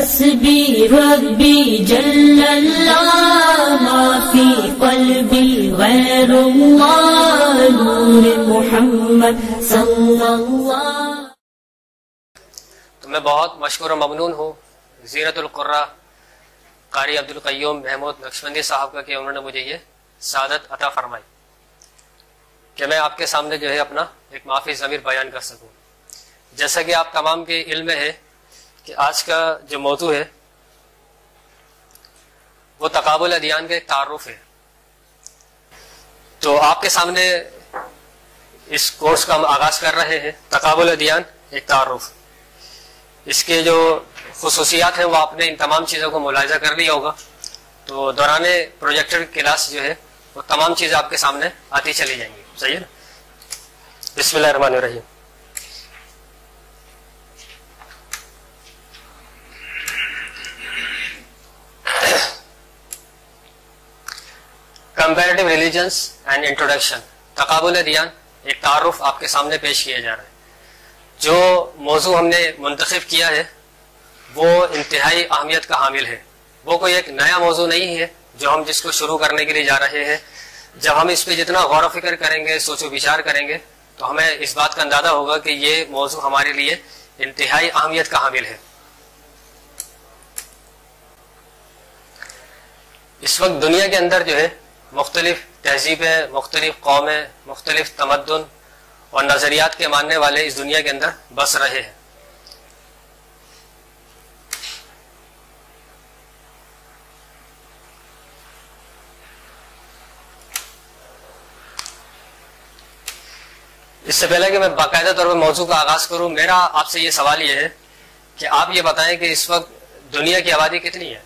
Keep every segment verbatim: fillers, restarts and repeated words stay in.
حسبی ربی جل اللہ ما فی قلبی غیر اللہ نور محمد صلی اللہ. تو میں بہت مشکور و ممنون ہوں زینت القراء قاری عبدالقیوم محمود نقشبندی صاحب کا کہ انہوں نے مجھے یہ سعادت عطا فرمائی کہ میں آپ کے سامنے جو ہے اپنا ایک معافی ضمیر بیان کر سکوں. جیسا کہ آپ تمام کے علم میں ہے کہ آج کا جو موضوع ہے وہ تقابل ادیان کا ایک تعارف ہے. تو آپ کے سامنے اس کورس کا ہم آغاز کر رہے ہیں تقابل ادیان ایک تعارف. اس کے جو خصوصیات ہیں وہ آپ نے ان تمام چیزوں کو ملاحظہ کر لیا ہوگا. تو دوران پروجیکٹر کلاس جو ہے وہ تمام چیزیں آپ کے سامنے آتی چلی جائیں گی. صحیح ہے نا؟ بسم اللہ الرحمن الرحیم. Comparative religions and introduction. تقابل ادیان ایک تعارف آپ کے سامنے پیش کیا جا رہا ہے. جو موضوع ہم نے منتخب کیا ہے وہ انتہائی اہمیت کا حامل ہے. وہ کوئی ایک نیا موضوع نہیں ہے جو ہم جس کو شروع کرنے کے لیے جا رہے ہیں. جب ہم اس پہ جتنا غور و فکر کریں گے سوچ و بچار کریں گے تو ہمیں اس بات کا اندازہ ہوگا کہ یہ موضوع ہمارے لیے انتہائی اہمیت کا حامل ہے. اس وقت دنیا کے اندر جو ہے مختلف تہذیبیں، مختلف قومیں، مختلف تمدن اور نظریات کے ماننے والے اس دنیا کے اندر بس رہے ہیں. اس سے پہلے کہ میں باقاعدہ طور پر موضوع کا آغاز کروں، میرا آپ سے یہ سوال یہ ہے کہ آپ یہ بتائیں کہ اس وقت دنیا کی آبادی کتنی ہے؟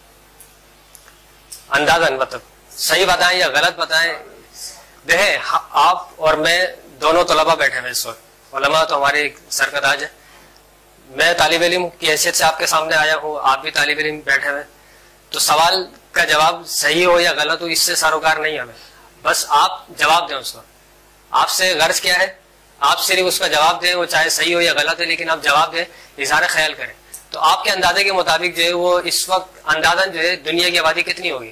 اندازاً مطلب صحیح بتائیں یا غلط بتائیں. دیکھیں آپ اور میں دونوں طلباء بیٹھے ہیں اس وقت. علماء تو ہمارے ایک سر کا تاج ہے. میں طالب علم کی حیثیت سے آپ کے سامنے آیا ہوں، آپ بھی طالب علم بیٹھے ہوئے. تو سوال کا جواب صحیح ہو یا غلط ہو اس سے سروکار نہیں ہمیں، بس آپ جواب دیں اس کو. آپ سے غرض کیا ہے؟ آپ صرف اس کا جواب دیں، وہ چاہے صحیح ہو یا غلط ہے لیکن آپ جواب دیں، اظہار خیال کریں. تو آپ کے اندازے کے مطابق جو ہے وہ اس وقت اندازاً جو ہے دنیا کی آبادی کتنی ہوگی؟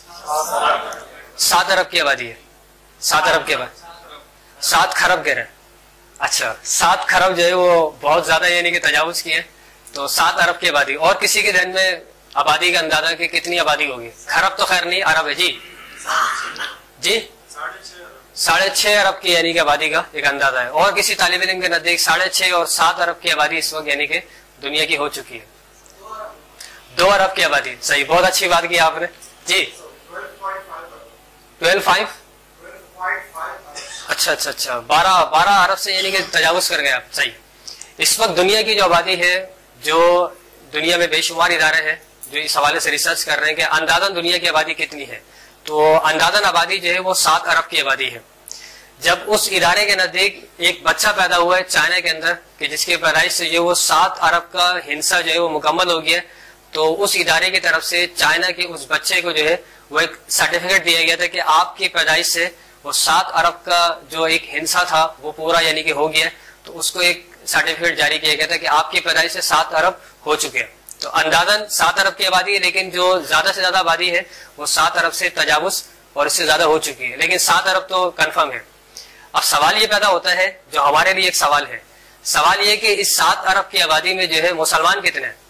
سات ارب کی آبادی ہے. سات ارب کی آبادی، سات خرب کہہ رہے ہیں. اچھا سات خرب جو ہے وہ بہت زیادہ یعنی کہ تجاوز کی ہے. تو سات ارب کی آبادی. اور کسی کے ذہن میں آبادی کا اندازہ کہ کتنی آبادی ہوگی؟ خرب تو خیر نہیں، ارب ہے. جی جی ساڑھے چھ ارب کی یعنی کہ آبادی کا ایک اندازہ ہے. اور کسی طالب علم کے نزدیک ساڑھے چھ اور سات ارب کی آبادی اس وقت یعنی کہ دنیا کی ہو چکی ہے. دو ارب کی آبادی. صحیح، بہت اچھی بات کی آپ نے. جی ٹویلو فائیو اچھا اچھا اچھا بارہ بارہ ارب سے یعنی کہ تجاوز کر گئے آپ. صحیح. اس وقت دنیا کی جو آبادی ہے، جو دنیا میں بے شمار ادارے ہیں جو اس حوالے سے ریسرچ کر رہے ہیں کہ اندازاً دنیا کی آبادی کتنی ہے، تو اندازاً آبادی جو ہے وہ سات ارب کی آبادی ہے. جب اس ادارے کے نزدیک ایک بچہ پیدا ہوا ہے چائنا کے اندر کہ جس کی پیدائش سے جو وہ سات ارب کا ہندسہ جو ہے وہ مکمل ہو گیا، تو اس ادارے کی طرف سے چائنا کے اس بچے کو جو ہے وہ ایک سرٹیفکیٹ دیا گیا تھا کہ آپ کی پیدائش سے وہ سات ارب کا جو ایک ہندسہ تھا وہ پورا یعنی کہ ہو گیا. تو اس کو ایک سرٹیفکیٹ جاری کیا گیا تھا کہ آپ کی پیدائش سے سات ارب ہو چکے ہیں. تو اندازاً سات ارب کی آبادی ہے، لیکن جو زیادہ سے زیادہ آبادی ہے وہ سات ارب سے تجاوز اور اس سے زیادہ ہو چکی ہے، لیکن سات ارب تو کنفرم ہے. اب سوال یہ پیدا ہوتا ہے جو ہمارے لیے ایک سوال ہے. سوال یہ کہ اس سات ارب کی آبادی میں جو ہے مسلمان کتنے ہیں؟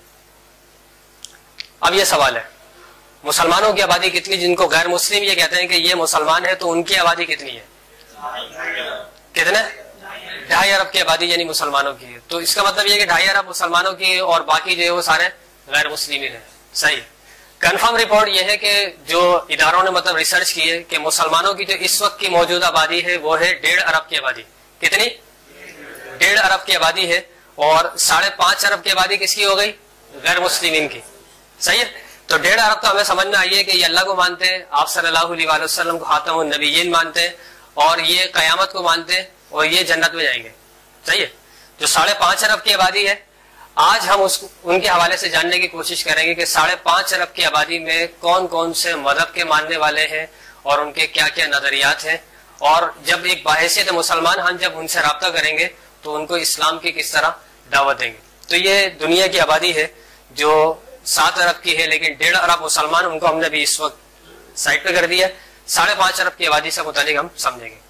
اب یہ سوال ہے مسلمانوں کی آبادی کتنی؟ جن کو غیر مسلم یہ کہتے ہیں کہ یہ مسلمان ہے، تو ان کی آبادی کتنی ہے؟ کتنے؟ ڈھائی ارب کی آبادی یعنی مسلمانوں کی ہے. تو اس کا مطلب یہ کہ ڈھائی ارب مسلمانوں کی اور باقی جو ہے وہ سارے غیر مسلمین ہیں. صحیح. کنفرم رپورٹ یہ ہے کہ جو اداروں نے مطلب ریسرچ کی ہے کہ مسلمانوں کی جو اس وقت کی موجودہ آبادی ہے وہ ہے ڈیڑھ ارب کی آبادی. کتنی؟ ڈیڑھ ارب کی آبادی ہے. اور ساڑھے پانچ ارب کی آبادی کس کی ہو گئی؟ غیر مسلمین کی. صحیح ہے. تو ڈیڑھ ارب تو ہمیں سمجھ میں آئی ہے کہ یہ اللہ کو مانتے ہیں، آپ صلی اللہ علیہ وآلہ وسلم کو خاتم النبیین مانتے ہیں، اور یہ قیامت کو مانتے ہیں، اور یہ جنت میں جائیں گے. صحیح ہے. جو ساڑھے پانچ ارب کی آبادی ہے، آج ہم اس ان کے حوالے سے جاننے کی کوشش کریں گے کہ ساڑھے پانچ ارب کی آبادی میں کون کون سے مذہب کے ماننے والے ہیں اور ان کے کیا کیا نظریات ہیں. اور جب ایک باحیثیت مسلمان ہم جب ان سے رابطہ کریں گے تو ان کو اسلام کی کس طرح دعوت دیں گے. تو یہ دنیا کی آبادی ہے جو سات ارب کی ہے لیکن ڈیڑھ ارب مسلمان ان کو ہم نے بھی اس وقت سائڈ پہ کر دیا. ساڑھے پانچ ارب کی آبادی سے متعلق ہم سمجھیں گے.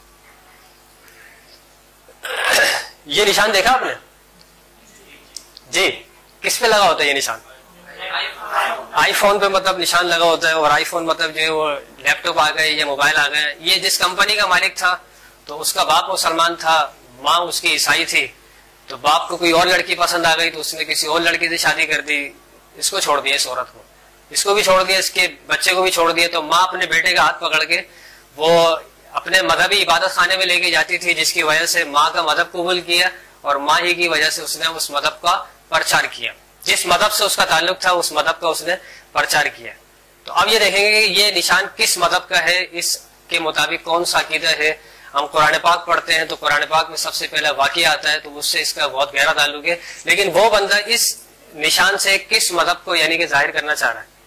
یہ نشان دیکھا آپ نے جی؟ کس پہ لگا ہوتا ہے یہ نشان؟ آئی فون پہ مطلب نشان لگا ہوتا ہے. اور آئی فون مطلب جو ہے وہ لیپ ٹاپ آ گئے یا موبائل آ گئے. یہ جس کمپنی کا مالک تھا تو اس کا باپ مسلمان تھا, ماں اس کی عیسائی تھی, تو باپ کو کوئی اور لڑکی پسند آ گئی تو اس نے کسی اور لڑکی سے شادی کر دی. اس کو چھوڑ دیا, اس عورت کو, اس کو بھی چھوڑ دیا, اس کے بچے کو بھی چھوڑ دیا. تو ماں اپنے بیٹے کا ہاتھ پکڑ کے وہ اپنے مذہبی عبادت خانے میں لے کے جاتی تھی, جس کی وجہ سے ماں کا مذہب قبول کیا اور ماں ہی کی وجہ سے اس نے اس مذہب کا پرچار کیا. جس مذہب سے اس کا تعلق تھا اس مذہب کا اس نے پرچار کیا. تو اب یہ دیکھیں گے کہ یہ نشان کس مذہب کا ہے, اس کے مطابق کون سا عقیدہ ہے. ہم قرآن پاک پڑھتے ہیں تو قرآن پاک میں سب سے پہلا واقعہ آتا ہے, تو اس سے اس کا بہت گہرا تعلق ہے. لیکن وہ بندہ اس نشان سے کس مذہب کو یعنی کہ ظاہر کرنا چاہ رہا ہے.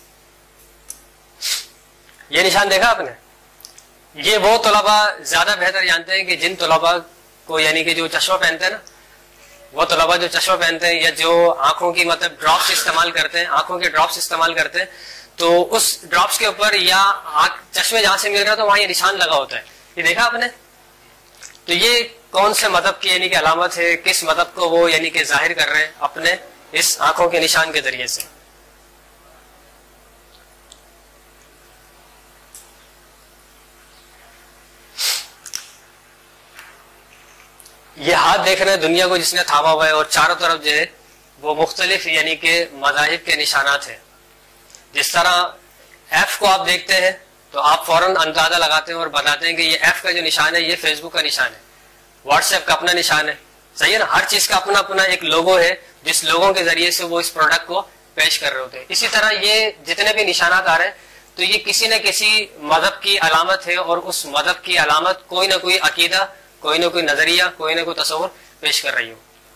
یہ نشان دیکھا آپ نے؟ یہ وہ طلباء زیادہ بہتر جانتے ہیں کہ جن طلباء کو یعنی کہ جو چشمہ پہنتے ہیں نا, وہ طلباء جو چشمہ پہنتے ہیں یا جو آنکھوں کی مطلب ڈراپس استعمال کرتے ہیں, آنکھوں کے ڈراپس استعمال کرتے ہیں, تو اس ڈراپس کے اوپر یا چشمے جہاں سے مل رہا ہے تو وہاں یہ نشان لگا ہوتا ہے. یہ دیکھا آپ نے؟ تو یہ کون سے مذہب کی یعنی کہ علامت ہے, کس مذہب کو وہ یعنی کہ ظاہر کر رہے ہیں اپنے اس آنکھوں کے نشان کے ذریعے سے. یہ ہاتھ دیکھ رہے ہیں دنیا کو جس نے تھاما ہوا ہے, اور چاروں طرف جو ہے وہ مختلف یعنی کہ مذاہب کے نشانات ہیں. جس طرح ایف کو آپ دیکھتے ہیں تو آپ فوراً اندازہ لگاتے ہیں اور بتاتے ہیں کہ یہ ایف کا جو نشان ہے یہ فیس بک کا نشان ہے, واٹس ایپ کا اپنا نشان ہے. صحیح ہے نا؟ ہر چیز کا اپنا اپنا ایک لوگو ہے جس لوگوں کے ذریعے سے وہ اس پروڈکٹ کو پیش کر رہے ہوتے ہیں. اسی طرح یہ جتنے بھی نشانات آ رہے ہیں تو یہ کسی نہ کسی مذہب کی علامت ہے, اور اس مذہب کی علامت کوئی نہ کوئی عقیدہ, کوئی نہ کوئی نظریہ, کوئی نہ کوئی تصور پیش کر رہی ہو.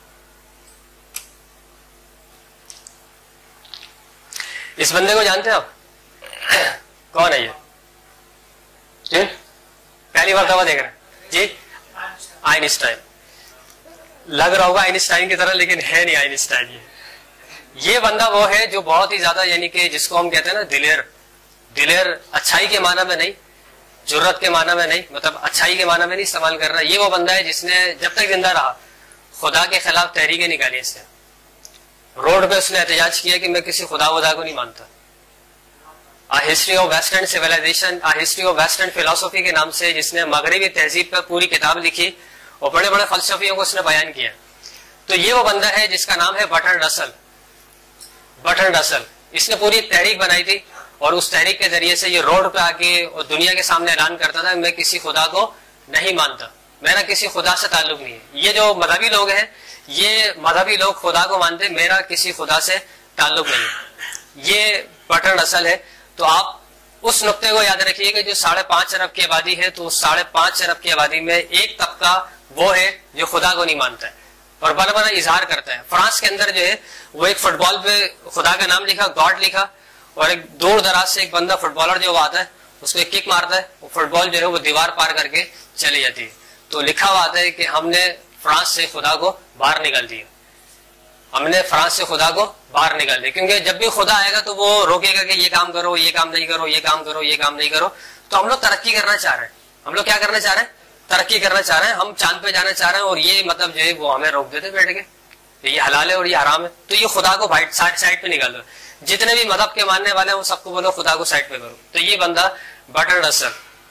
اس بندے کو جانتے ہیں آپ؟ کون ہے یہ جی؟ پہلی بار دعویٰ دیکھ رہے ہیں جی؟ آئنسٹائن. لگ رہا ہوگا آئنسٹائن کی طرح, لیکن ہے نہیں آئنسٹائن. یہ یہ بندہ وہ ہے جو بہت ہی زیادہ یعنی کہ جس کو ہم کہتے ہیں نا دلیر. دلیر اچھائی کے معنی میں نہیں, جرت کے معنی میں نہیں, مطلب اچھائی کے معنی میں نہیں استعمال کر رہا. یہ وہ بندہ ہے جس نے جب تک زندہ رہا خدا کے خلاف تحریکیں نکالی. اس سے روڈ پہ اس نے احتجاج کیا کہ میں کسی خدا ودا کو نہیں مانتا. History of western civilization, history of western philosophy کے نام سے جس نے مغربی تہذیب پر پوری کتاب لکھی اور بڑے بڑے فلسفیوں کو اس نے بیان کیا. تو یہ وہ بندہ ہے جس کا نام ہے برٹرنڈ رسل. برٹرنڈ رسل اس نے پوری ایک تحریک بنائی تھی, اور اس تحریک کے ذریعے سے یہ روڈ پہ آ کے اور دنیا کے سامنے اعلان کرتا تھا میں کسی خدا کو نہیں مانتا, میرا کسی خدا سے تعلق نہیں ہے. یہ جو مذہبی لوگ ہیں یہ مذہبی لوگ خدا کو مانتے, میرا کسی خدا سے تعلق نہیں ہے. یہ برٹرنڈ رسل ہے. تو آپ اس نقطے کو یاد رکھیے کہ جو ساڑھے پانچ ارب کی آبادی ہے تو ساڑھے پانچ ارب کی آبادی میں ایک طبقہ وہ ہے جو خدا کو نہیں مانتا ہے اور بڑا بڑا اظہار کرتا ہے. فرانس کے اندر جو ہے وہ ایک فٹ بال پہ خدا کا نام لکھا, گاڈ لکھا, اور ایک دور دراز سے ایک بندہ فٹ بالر جو آتا ہے اس کو ایک کک مارتا ہے, وہ فٹ بال جو ہے وہ دیوار پار کر کے چلی جاتی ہے. تو لکھا ہوا آتا ہے کہ ہم نے فرانس سے خدا کو باہر نکال دیا, ہم نے فرانس سے خدا کو باہر نکال دیا. کیونکہ جب بھی خدا آئے گا تو وہ روکے گا کہ یہ کام کرو, یہ کام نہیں کرو, یہ کام کرو, یہ کام نہیں کرو. تو ہم لوگ ترقی کرنا چاہ رہے ہیں. ہم لوگ کیا کرنا چاہ رہے ہیں؟ ترقی کرنا چاہ رہے ہیں. ہم چاند پہ جانا چاہ رہے ہیں, اور یہ مطلب جو ہے وہ ہمیں روک دیتے بیٹھ کے یہ حلال ہے اور یہ حرام ہے. تو یہ خدا کو سائڈ سائڈ پہ نکال دو. جتنے بھی مذہب کے ماننے والے ہیں وہ سب کو بولو خدا کو سائڈ پہ کرو. تو یہ بندہ برٹرنڈ رسل,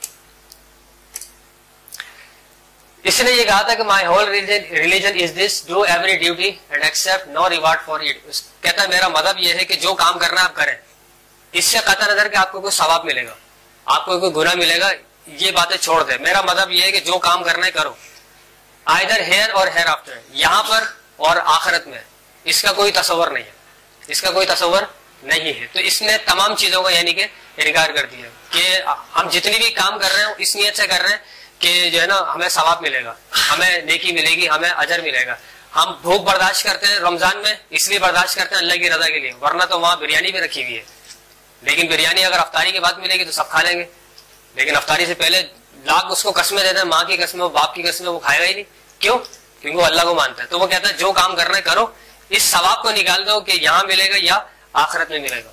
اس نے یہ کہا تھا کہ my whole religion is this, do every duty and accept no reward for it. کہتا ہے میرا مذہب یہ ہے کہ جو کام کرنا آپ کریں, اس سے قطع نظر کہ آپ کو کوئی ثواب ملے گا, آپ کو کوئی گناہ ملے گا, یہ باتیں چھوڑ دیں. میرا مذہب یہ ہے کہ جو کام کرنا ہے کرو, either here or hereafter, یہاں پر اور آخرت میں. اس کا کوئی تصور نہیں ہے, اس کا کوئی تصور نہیں ہے. تو اس نے تمام چیزوں کا یعنی کہ انکار کر دیا کہ ہم جتنی بھی کام کر رہے ہیں اس نیت سے کر رہے ہیں کہ جو ہے نا ہمیں ثواب ملے گا, ہمیں نیکی ملے گی, ہمیں اجر ملے گا. ہم بھوک برداشت کرتے ہیں رمضان میں اس لیے برداشت کرتے ہیں اللہ کی رضا کے لیے, ورنہ تو وہاں بریانی بھی رکھی ہوئی ہے. لیکن بریانی اگر افطاری کے بعد ملے گی تو سب کھا لیں گے, لیکن افطاری سے پہلے لاکھ اس کو قسمیں دیتے ہیں, ماں کی قسمیں, باپ کی قسمیں, وہ کھائے گا ہی نہیں. کیوں؟ کیونکہ وہ اللہ کو مانتا ہے. تو وہ کہتا ہے جو کام کرنا ہے کرو, اس ثواب کو نکال دو کہ یہاں ملے گا یا آخرت میں ملے گا.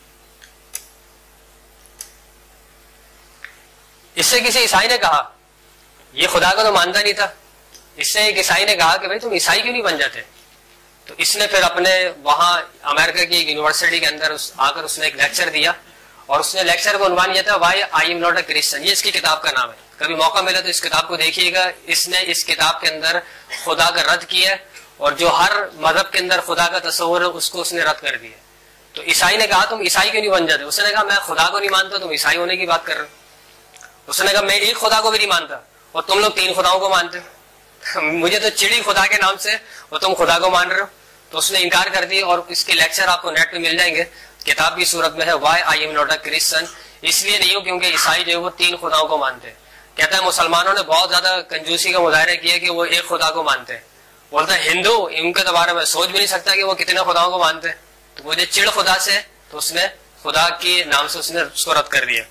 اس سے کسی عیسائی نے کہا, یہ خدا کو تو مانتا نہیں تھا, اس سے ایک عیسائی نے کہا کہ بھائی تم عیسائی کیوں نہیں بن جاتے؟ تو اس نے پھر اپنے وہاں امریکہ کی یونیورسٹی کے اندر آ کر اس نے ایک لیکچر دیا, اور اس نے لیکچر کو عنوان کیا تھا why I am not a Christian. یہ اس کی کتاب کا نام ہے, کبھی موقع ملا تو اس کتاب کو دیکھیے گا. اس نے اس کتاب کے اندر خدا کا رد کیا ہے, اور جو ہر مذہب کے اندر خدا کا تصور ہے اس کو اس نے رد کر دیا. تو عیسائی نے کہا تم عیسائی کیوں نہیں بن جاتے؟ اس نے کہا میں خدا کو نہیں مانتا, تم عیسائی ہونے کی بات کر رہے ہو. اس نے کہا میں ایک خدا کو بھی نہیں مانتا اور تم لوگ تین خداؤں کو مانتے ہو, مجھے تو چڑی خدا کے نام سے اور تم خدا کو مان رہے ہو. تو اس نے انکار کر دی, اور اس کے لیکچر آپ کو نیٹ پہ مل جائیں گے, کتاب کی صورت میں ہے why I am not a Christian. اس لیے نہیں ہوں کیونکہ عیسائی جو ہے وہ تین خداؤں کو مانتے ہیں. کہتا ہے مسلمانوں نے بہت زیادہ کنجوسی کا مظاہرہ کیا کہ وہ ایک خدا کو مانتے ہیں. بولتا ہے ہندو ان کے بارے میں سوچ بھی نہیں سکتا کہ وہ کتنے خداؤں کو مانتے ہیں. تو مجھے چڑ خدا سے, تو اس نے خدا کے نام سے اس نے اس کو رد کر دیا.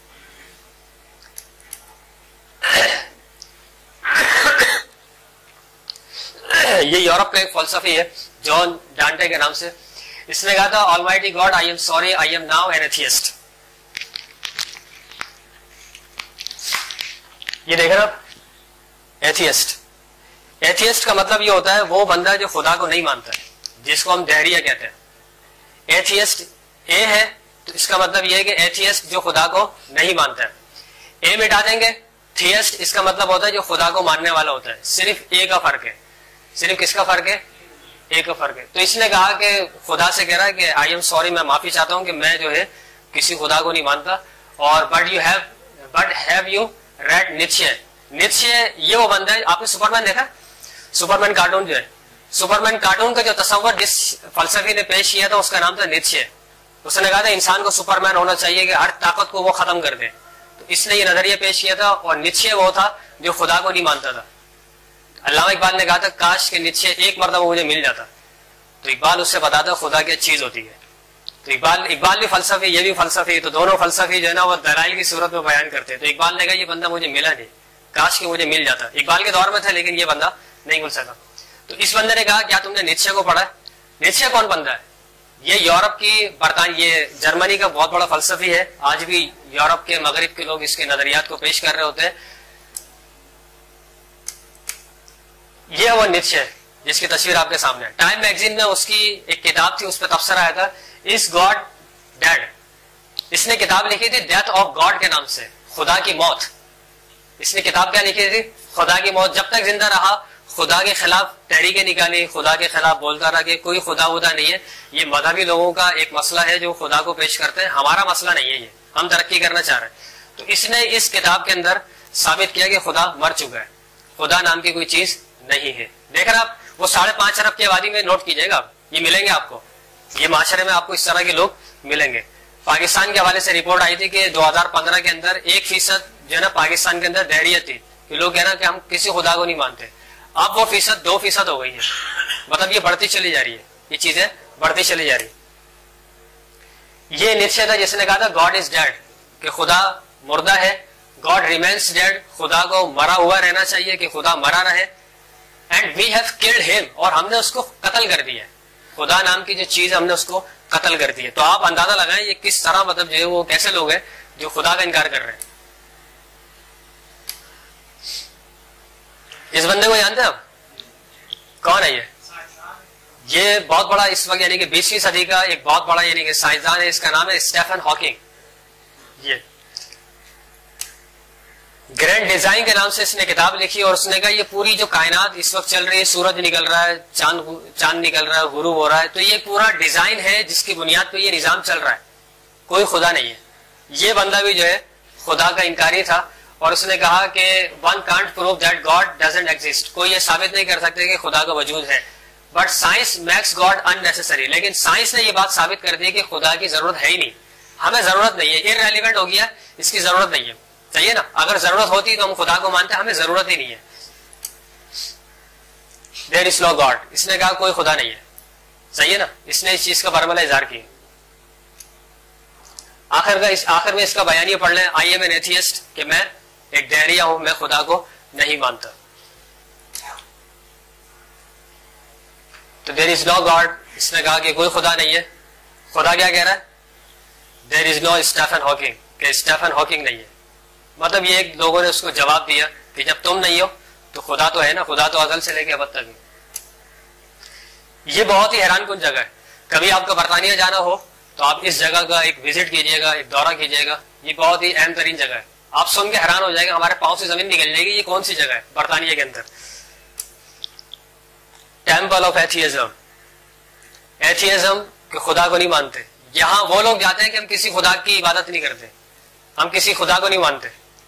یہ یورپ کا ایک فلسفی ہے جان ڈانٹے کے نام سے. اس نے کہا تھا almighty God I am sorry I am now an atheist. یہ دیکھ رہا ایتھیسٹ. ایتھیسٹ کا مطلب یہ ہوتا ہے وہ بندہ جو خدا کو نہیں مانتا ہے, جس کو ہم دہریہ کہتے ہیں. ایتھیسٹ اے ہے تو اس کا مطلب یہ ہے کہ ایتھیسٹ جو خدا کو نہیں مانتا ہے. اے مٹا دیں گے, تھیسٹ اس کا مطلب ہوتا ہے جو خدا کو ماننے والا ہوتا ہے. صرف اے کا فرق ہے. صرف کس کا فرق ہے؟ اے کا فرق ہے. تو اس نے کہا کہ خدا سے کہہ رہا ہے کہ آئی ایم سوری, میں معافی چاہتا ہوں کہ میں جو ہے کسی خدا کو نہیں مانتا. اور but you have but have you read نیچے. نیچے یہ وہ بندہ ہے, آپ نے سپر مین دیکھا؟ سپر مین کارٹون جو ہے, سپر مین کارٹون کا جو تصور جس فلسفی نے پیش کیا تھا اس کا نام تھا نیچے. اس نے کہا تھا انسان کو سپر مین ہونا چاہیے کہ ہر طاقت کو وہ ختم کر دے. تو اس نے یہ نظریہ پیش کیا تھا, اور نیچے وہ تھا جو خدا کو نہیں مانتا تھا. علامہ اقبال نے کہا تھا کاش کے نیچے ایک مرتبہ مجھے مل جاتا. تو اقبال اس سے بتاتا خدا کیا چیز ہوتی ہے. تو اقبال اقبال بھی فلسفی, یہ بھی فلسفی, تو دونوں فلسفی جو ہے نا وہ دلائل کی صورت میں بیان کرتے. تو اقبال نے کہا یہ بندہ مجھے ملا نہیں, کاش کہ مجھے مل جاتا. اقبال کے دور میں تھا لیکن یہ بندہ نہیں مل سکا. تو اس بندے نے کہا کیا تم نے نیچے کو پڑھا؟ نیچے کون بندہ ہے؟ یہ یورپ کی برطانیہ یہ جرمنی کا بہت بڑا فلسفی ہے. آج بھی یورپ کے مغرب کے لوگ اس کے نظریات کو پیش کر رہے ہوتے ہیں. یہ وہ نیچے ہے جس کی تصویر آپ کے سامنے ہے. ٹائم میگزین میں اس کی ایک کتاب تھی, اس پہ تبصرہ آیا تھا از گاڈ ڈیڈ. اس نے کتاب لکھی تھی ڈیتھ آف گاڈ کے نام سے, خدا کی موت. اس نے کتاب کیا لکھی تھی؟ خدا کی موت. جب تک زندہ رہا خدا کے خلاف تحریکیں نکالی, خدا کے خلاف بولتا رہا کہ کوئی خدا ودا نہیں ہے. یہ مذہبی لوگوں کا ایک مسئلہ ہے جو خدا کو پیش کرتے ہیں, ہمارا مسئلہ نہیں ہے, یہ ہم ترقی کرنا چاہ رہے ہیں. تو اس نے اس کتاب کے اندر ثابت کیا کہ خدا مر چکا ہے, خدا نام کی کوئی چیز نہیں ہے. دیکھ رہے آپ, وہ ساڑھے پانچ ارب کی آبادی میں نوٹ کیجئے گا, یہ ملیں گے آپ کو, یہ معاشرے میں آپ کو اس طرح کے لوگ ملیں گے. پاکستان کے حوالے سے رپورٹ آئی تھی کہ دو ہزار پندرہ کے اندر ایک فیصد جو ہے نا پاکستان کے اندر دہریت تھی کہ لوگ کہنا کہ ہم کسی خدا کو نہیں مانتے. اب وہ فیصد دو فیصد ہو گئی ہے. مطلب یہ بڑھتی چلی جا رہی ہے, یہ چیزیں بڑھتی چلی جا رہی ہے. یہ نیچے تھا جس نے کہا تھا گاڈ از ڈیڈ, کہ خدا مردہ ہے. گاڈ ریمینس ڈیڈ, خدا کو مرا ہوا رہنا چاہیے کہ خدا مرا رہے. اینڈ وی ہیو کلڈ ہم, اور ہم نے اس کو قتل کر دیا. خدا نام کی جو چیز ہم نے اس کو قتل کر دی ہے. تو آپ اندازہ لگائیں یہ کس طرح, مطلب جو ہے وہ کیسے لوگ ہیں جو خدا کا انکار کر رہے ہیں. اس بندے کو جانتے ہیں آپ کون ہے؟ یہ یہ بہت بڑا اس وقت یعنی کہ بیسویں صدی کا ایک بہت بڑا یعنی کہ سائنسدان ہے. اس کا نام ہے اسٹیفن ہاکنگ. یہ گرینڈ ڈیزائن کے نام سے اس نے کتاب لکھی, اور اس نے کہا یہ پوری جو کائنات اس وقت چل رہی ہے, سورج نکل رہا ہے, چاند چاند نکل رہا ہے, غروب ہو رہا ہے, تو یہ پورا ڈیزائن ہے جس کی بنیاد پہ یہ نظام چل رہا ہے. کوئی خدا نہیں ہے. یہ بندہ بھی جو ہے خدا کا انکاری تھا, اور اس نے کہا کہ one can't prove that God doesn't exist. کوئی یہ ثابت نہیں کر سکتے کہ خدا کا وجود ہے. But science makes God unnecessary. لیکن سائنس نے یہ بات ثابت کر دی کہ خدا کی ضرورت ہے ہی نہیں, ہمیں ضرورت نہیں ہے, ارریلیونٹ ہو گیا, اس کی ضرورت نہیں ہے. صحیح نا, اگر ضرورت ہوتی تو ہم خدا کو مانتے, ہمیں ضرورت ہی نہیں ہے. There is know God. اس نے کہا کوئی خدا نہیں ہے. صحیح ہے نا, اس نے اس چیز کا برملا اظہار کیا. آخر کا اس آخر میں اس کا بیانیہ پڑھ لیں, آئی ایم این ایتھیسٹ, کہ میں ایک دہریہ ہوں, میں خدا کو نہیں مانتا. تو دیر از نو گاڈ اس نے کہا کہ کوئی خدا نہیں ہے. خدا کیا کہہ رہا ہے؟ There is no Stephen Hawking, کہ اسٹیفن ہاکنگ نہیں ہے. مطلب یہ ایک لوگوں نے اس کو جواب دیا کہ جب تم نہیں ہو تو خدا تو ہے نا، خدا تو ازل سے لے کے اب تک. یہ بہت ہی حیران کن جگہ ہے. کبھی آپ کو برطانیہ جانا ہو تو آپ اس جگہ کا ایک وزٹ کیجیے گا، ایک دورہ کیجیے گا. یہ بہت ہی اہم ترین جگہ ہے. آپ سن کے حیران ہو جائے گا، ہمارے پاؤں سے زمین نکل جائے گی. یہ کون سی جگہ ہے برطانیہ کے اندر؟ Temple of atheism. ایتھیزم کہ خدا کو نہیں مانتے. یہاں وہ لوگ جاتے ہیں کہ ہم کسی خدا کی عبادت نہیں کرتے، ہم کسی خدا کو نہیں مانتے.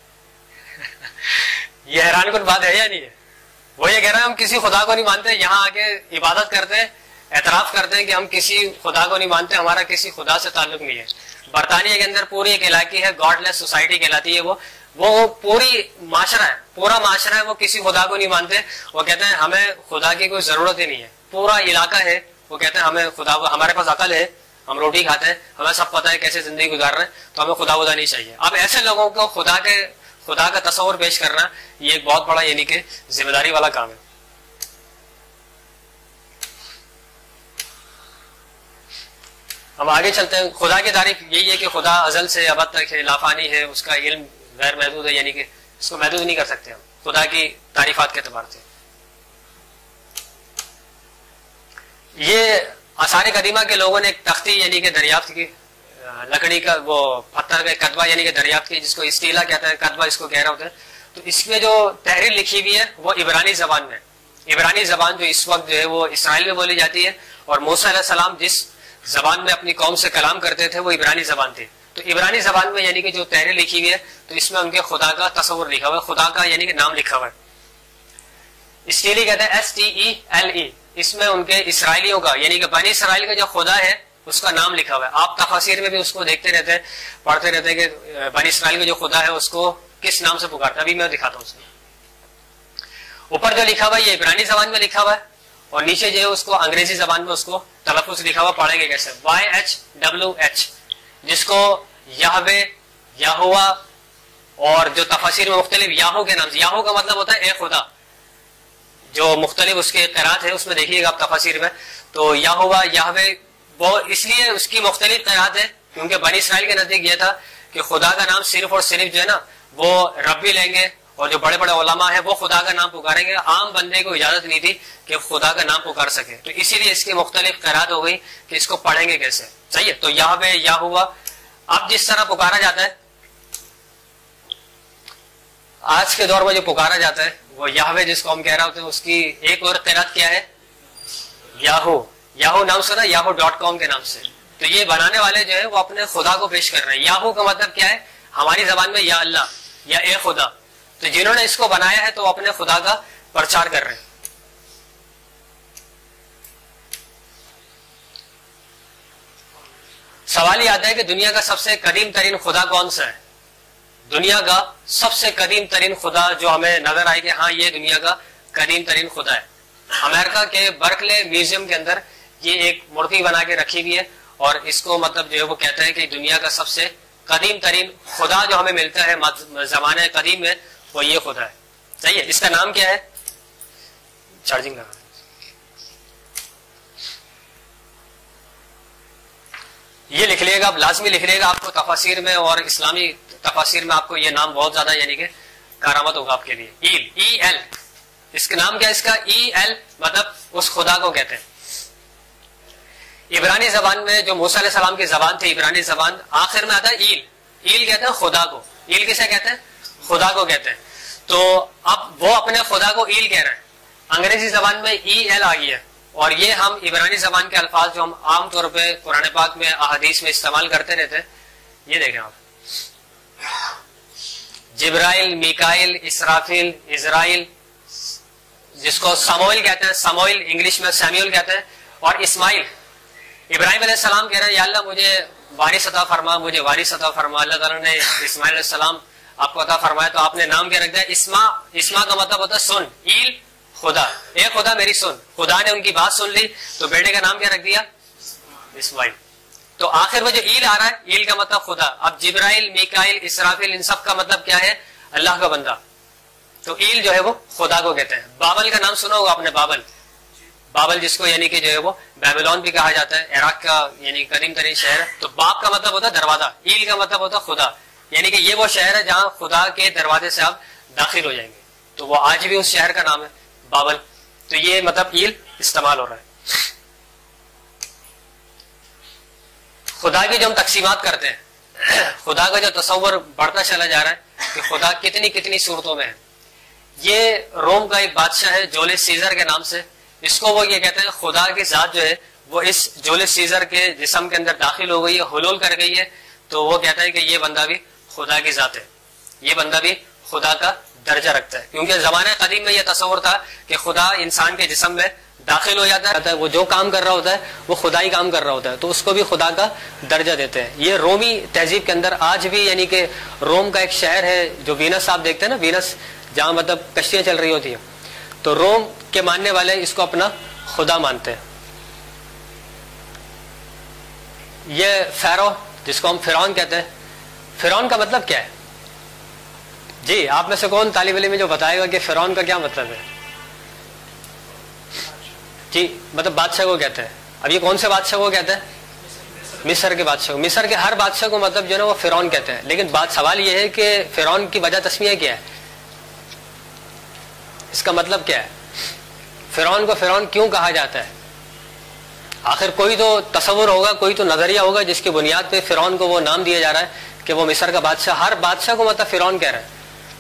یہ حیران کن بات ہے یا نہیں ہے؟ وہ یہ کہہ رہے ہیں ہم کسی خدا کو نہیں مانتے، یہاں آ کے عبادت کرتے ہیں، اعتراف کرتے ہیں کہ ہم کسی خدا کو نہیں مانتے، ہمارا کسی خدا سے تعلق نہیں ہے. برطانیہ کے اندر پوری ایک علاقے ہے، گاڈ لیس سوسائٹی کہلاتی ہے. وہ وہ پوری معاشرہ ہے، پورا معاشرہ ہے، وہ کسی خدا کو نہیں مانتے. وہ کہتے ہیں ہمیں خدا کی کوئی ضرورت ہی نہیں ہے. پورا علاقہ ہے وہ کہتے ہیں ہمیں خدا، ہمارے پاس عقل ہے، ہم روٹی کھاتے ہیں، ہمیں سب پتہ ہے کیسے زندگی گزار رہے ہیں، تو ہمیں خدا خدا نہیں چاہیے. اب ایسے لوگوں کو خدا کے خدا کا تصور پیش کرنا یہ ایک بہت بڑا یعنی کہ ذمہ داری والا کام ہے. ہم آگے چلتے ہیں. خدا کی تعریف یہی ہے کہ خدا ازل سے ابد تک ہے، لافانی ہے، اس کا علم غیر محدود ہے، یعنی کہ اس کو محدود نہیں کر سکتے ہم خدا کی تعریفات کے اعتبار سے. یہ آثار قدیمہ کے لوگوں نے ایک تختی یعنی کہ دریافت کی، لکڑی کا وہ پتھر کا کتبہ یعنی کہ دریافت کی، جس کو اسٹیلا کہتا ہے، کتبہ اس کو کہہ رہا ہوتا ہے. تو اس میں جو تحریر لکھی ہوئی ہے وہ عبرانی زبان میں. عبرانی زبان جو اس وقت جو ہے وہ اسرائیل میں بولی جاتی ہے، اور موسیٰ علیہ السلام جس زبان میں اپنی قوم سے کلام کرتے تھے وہ عبرانی زبان تھی. تو عبرانی زبان میں یعنی کہ جو تحریر لکھی ہوئی ہے تو اس میں ان کے خدا کا تصور لکھا ہوا ہے، خدا کا یعنی کہ نام لکھا ہوا ہے. اسٹیلی کہتے ہیں S T E L E. اس میں ان کے اسرائیلیوں کا یعنی کہ بنی اسرائیل کا جو خدا ہے اس کا نام لکھا ہوا ہے. آپ تفاسیر میں بھی اس کو دیکھتے رہتے ہیں، پڑھتے رہتے ہیں کہ بنی اسرائیل کا جو خدا ہے اس کو کس نام سے پکارتا ہے. ابھی میں دکھاتا ہوں. اس میں اوپر جو لکھا ہوا ہے یہ عبرانی زبان میں لکھا ہوا ہے، اور نیچے جو ہے اس کو انگریزی زبان میں اس کو تلفظ لکھا ہوا. پڑھیں گے کیسے؟ وائی ایچ ڈبلو ایچ، جس کو یہوے، یہوا، اور جو تفاسیر میں مختلف یاہو کے نام سے. یاہو کا مطلب ہوتا ہے اے خدا. جو مختلف اس کے قرات ہے اس میں دیکھیے گا آپ تفاسیر میں، تو یہوا، یہوے، وہ اس لیے اس کی مختلف قرات ہے کیونکہ بنی اسرائیل کے نزدیک یہ تھا کہ خدا کا نام صرف اور صرف جو ہے نا وہ رب بھی لیں گے، اور جو بڑے بڑے علماء ہیں وہ خدا کا نام پکاریں گے. عام بندے کو اجازت نہیں تھی کہ خدا کا نام پکار سکے، تو اسی لیے اس کی مختلف قرات ہو گئی کہ اس کو پڑھیں گے کیسے. صحیح ہے؟ تو یہوے، یہوا، اب جس طرح پکارا جاتا ہے آج کے دور میں جو پکارا جاتا ہے وہ یہوے جس کو ہم کہہ رہے ہوتے ہیں، اس کی ایک اور قرات کیا ہے؟ یاہو. یاہو نام سنا؟ یاہو ڈاٹ کام کے نام سے. تو یہ بنانے والے جو ہے وہ اپنے خدا کو پیش کر رہے ہیں. یاہو کا مطلب کیا ہے ہماری زبان میں؟ یا اللہ یا اے خدا. تو جنہوں نے اس کو بنایا ہے تو وہ اپنے خدا کا پرچار کر رہے ہیں. سوال یہ آتا ہے کہ دنیا کا سب سے قدیم ترین خدا کون سا ہے؟ دنیا کا سب سے قدیم ترین خدا جو ہمیں نظر آئے کہ ہاں یہ دنیا کا قدیم ترین خدا ہے. امریکہ کے برکلے میوزیم کے اندر یہ ایک مورتی بنا کے رکھی ہوئی ہے، اور اس کو مطلب جو ہے وہ کہتا ہے کہ دنیا کا سب سے قدیم ترین خدا جو ہمیں ملتا ہے زمانے قدیم میں وہ یہ خدا ہے. صحیح ہے؟ اس کا نام کیا ہے؟ چارجنگ لگا. یہ لکھ لیے گا آپ، لازمی لکھ لیے گا. آپ کو تفاسیر میں اور اسلامی تفاسیر میں آپ کو یہ نام بہت زیادہ یعنی کہ کارآمد ہوگا آپ کے لیے. L, E L. اس کا نام کیا ہے؟ اس کا ای ایل مطلب اس خدا کو کہتے ہیں. عبرانی زبان میں جو موسیٰ علیہ السلام کی زبان تھی عبرانی زبان، آخر میں آتا ہے ایل. ایل کہتے ہیں خدا کو. ایل کسے کہتے ہیں؟ خدا کو کہتے ہیں. تو اب وہ اپنے خدا کو ایل کہہ رہے ہیں. انگریزی زبان میں ای ایل آ گئی ہے، اور یہ ہم عبرانی زبان کے الفاظ جو ہم عام طور پہ قرآن پاک میں احادیث میں استعمال کرتے رہتے ہیں. یہ دیکھیں آپ، جبرائیل، میکائیل، اسرافیل، اسرائیل، جس کو سموئیل کہتے ہیں، سموئیل انگلش میں سیمیول کہتے ہیں، اور اسماعیل. ابراہیم علیہ السلام کہہ رہے ہیں یا اللہ مجھے وارث عطا فرما، مجھے وارث عطا فرما. اللہ تعالیٰ نے اسماعیل علیہ السلام آپ کو عطا فرمایا تو آپ نے نام کیا رکھ دیا؟ اسما. اسما کا مطلب ہوتا ہے سن. ایل خدا، اے خدا میری سن. خدا نے ان کی بات سن لی تو بیٹے کا نام کیا رکھ دیا؟ اسماعیل. تو آخر وہ جو ایل آ رہا ہے، ایل کا مطلب خدا. اب جبرائیل، میکائیل، اسرافیل، ان سب کا مطلب کیا ہے؟ اللہ کا بندہ. تو ایل جو ہے وہ خدا کو کہتے ہیں. بابل کا نام سنا ہوگا آپ نے؟ بابل، بابل جس کو یعنی کہ جو ہے وہ بیبلون بھی کہا جاتا ہے، عراق کا یعنی قدیم ترین شہر ہے. تو باب کا مطلب ہوتا ہے دروازہ، ایل کا مطلب ہوتا ہے خدا، یعنی کہ یہ وہ شہر ہے جہاں خدا کے دروازے سے آپ داخل ہو جائیں گے. تو وہ آج بھی اس شہر کا نام ہے بابل. تو یہ مطلب ایل استعمال ہو رہا ہے. خدا کی جو ہم تقسیمات کرتے ہیں، خدا کا جو تصور بڑھتا چلا جا رہا ہے کہ خدا کتنی کتنی صورتوں میں ہے. یہ روم کا ایک بادشاہ ہے جولیس سیزر کے نام سے. اس کو وہ یہ کہتے ہیں خدا کی ذات جو ہے وہ اس جولیس سیزر کے جسم کے اندر داخل ہو گئی ہے، حلول کر گئی ہے. تو وہ کہتا ہے کہ یہ بندہ بھی خدا کی ذات ہے، یہ بندہ بھی خدا کا درجہ رکھتا ہے. کیونکہ زمانہ قدیم میں یہ تصور تھا کہ خدا انسان کے جسم میں داخل ہو جاتا ہے، وہ جو کام کر رہا ہوتا ہے وہ خدا ہی کام کر رہا ہوتا ہے، تو اس کو بھی خدا کا درجہ دیتے ہیں. یہ رومی تہذیب کے اندر آج بھی یعنی کہ روم کا ایک شہر ہے جو وینس آپ دیکھتے ہیں نا، وینس جہاں مطلب کشتیاں چل رہی ہوتی ہیں، تو روم کے ماننے والے اس کو اپنا خدا مانتے ہیں. یہ فیرو جس کو ہم فرعون کہتے ہیں، فرعون کا مطلب کیا ہے؟ جی آپ میں سے کون طالب علم جو بتائے گا کہ فرعون کا کیا مطلب ہے؟ جی مطلب بادشاہ کو کہتے ہیں. اب یہ کون سے بادشاہ کو کہتے ہیں؟ مصر کے بادشاہ کو. مصر کے ہر بادشاہ کو مطلب جو ہے نا وہ فرعون کہتے ہیں. لیکن بات سوال یہ ہے کہ فرعون کی وجہ تسمیہ کیا ہے، اس کا مطلب کیا ہے؟ فرعون کو فرعون کیوں کہا جاتا ہے؟ آخر کوئی تو تصور ہوگا، کوئی تو نظریہ ہوگا جس کی بنیاد پہ فرعون کو وہ نام دیا جا رہا ہے کہ وہ مصر کا بادشاہ. ہر بادشاہ کو مطلب فرعون کہہ رہا ہے.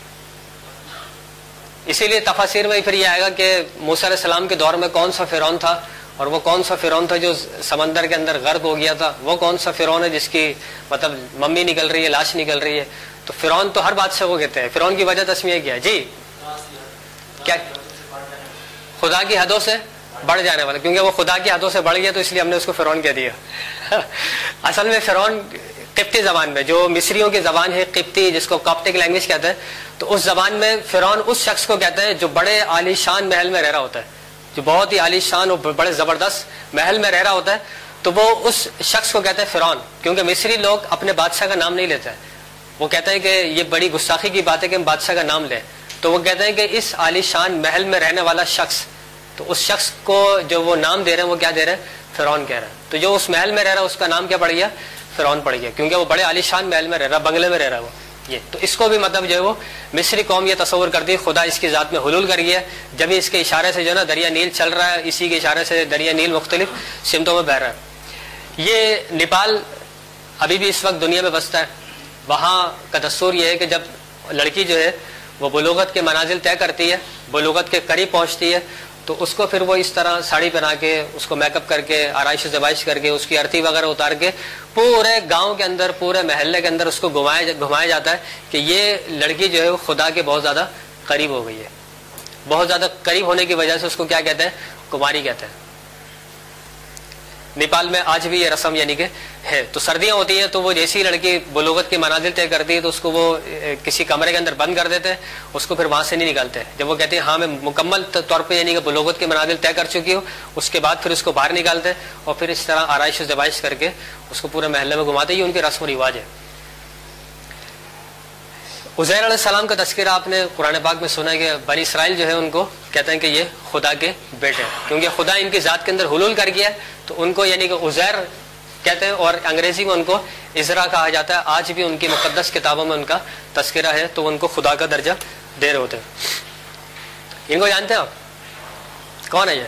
اسی لیے تفاسیر میں پھر یہ آئے گا کہ موسیٰ علیہ السلام کے دور میں کون سا فرعون تھا، اور وہ کون سا فرعون تھا جو سمندر کے اندر غرق ہو گیا تھا، وہ کون سا فرعون ہے جس کی مطلب ممی نکل رہی ہے، لاش نکل رہی ہے. تو فرعون تو ہر بادشاہ کو کہتے ہیں. فرعون کی وجہ تسمیہ کیا ہے؟ جی کیا؟ خدا کی حدوں سے بڑھ جانے والا. کیونکہ وہ خدا کی حدوں سے بڑھ گیا تو اس لیے ہم نے اس کو فرعون کہہ دیا. اصل میں فرعون قبطی زبان میں، جو مصریوں کی زبان ہے قبطی، جس کو کاپٹک لینگویج کہتے ہیں، تو اس زبان میں فرعون اس شخص کو کہتے ہیں جو بڑے عالی شان محل میں رہ رہا ہوتا ہے، جو بہت ہی عالی شان اور بڑے زبردست محل میں رہ رہا ہوتا ہے. تو وہ اس شخص کو کہتے ہیں فرعون. کیونکہ مصری لوگ اپنے بادشاہ کا نام نہیں لیتے ہیں. وہ کہتے ہیں کہ یہ بڑی گستاخی کی بات ہے کہ ہم بادشاہ کا نام لیں. تو وہ کہتے ہیں کہ اس عالی شان محل میں رہنے والا شخص، تو اس شخص کو جو وہ نام دے رہے ہیں وہ کیا دے رہے ہیں؟ فرعون کہہ رہے ہیں. تو جو اس محل میں رہ رہا ہے اس کا نام کیا پڑ گیا؟ فرعون پڑ گیا. کیونکہ وہ بڑے عالی شان محل میں رہ رہا، بنگلے میں رہ رہا وہ. یہ تو اس کو بھی مطلب جو ہے وہ مصری قوم یہ تصور کرتی ہے خدا اس کی ذات میں حلول کر گیا. جب اس کے اشارے سے جو ہے نا دریا نیل چل رہا ہے، اسی کے اشارے سے دریا نیل مختلف سمتوں میں بہہ رہا ہے. یہ نیپال ابھی بھی اس وقت دنیا میں بستا ہے. وہاں کا دستور یہ ہے کہ جب لڑکی جو ہے وہ بلوغت کے منازل طے کرتی ہے، بلوغت کے قریب پہنچتی ہے، تو اس کو پھر وہ اس طرح ساڑی پہنا کے، اس کو میک اپ کر کے، آرائش و زبائش کر کے، اس کی ارتھی وغیرہ اتار کے پورے گاؤں کے اندر، پورے محلے کے اندر اس کو گھمایا گھمایا جاتا ہے کہ یہ لڑکی جو ہے وہ خدا کے بہت زیادہ قریب ہو گئی ہے. بہت زیادہ قریب ہونے کی وجہ سے اس کو کیا کہتے ہیں؟ کماری کہتے ہیں. نیپال میں آج بھی یہ رسم یعنی کہ ہے. تو سردیاں ہوتی ہیں تو وہ جیسی لڑکی بلوغت کی منازل طے کرتی ہے تو اس کو وہ کسی کمرے کے اندر بند کر دیتے ہیں، اس کو پھر وہاں سے نہیں نکالتے. جب وہ کہتے ہیں ہاں میں مکمل طور پہ یعنی کہ بلوغت کی منازل طے کر چکی ہوں، اس کے بعد پھر اس کو باہر نکالتے ہیں اور پھر اس طرح آرائش و زبائش کر کے اس کو پورے محلے میں گھماتے. یہ ان کے رسم و رواج ہے. عزیر علیہ السلام کا تذکرہ آپ نے قرآن پاک میں سنا ہے کہ بنی اسرائیل جو ہے ان کو کہتے ہیں کہ یہ خدا کے بیٹے ہیں، کیونکہ خدا ان کی ذات کے اندر حلول کر گیا ہے. تو ان کو یعنی کہ عزیر کہتے ہیں، اور انگریزی میں ان کو عزرا کہا جاتا ہے. آج بھی ان کی مقدس کتابوں میں ان کا تذکرہ ہے، تو ان کو خدا کا درجہ دے رہے ہوتے ہیں. ان کو جانتے ہیں آپ؟ کون ہے یہ؟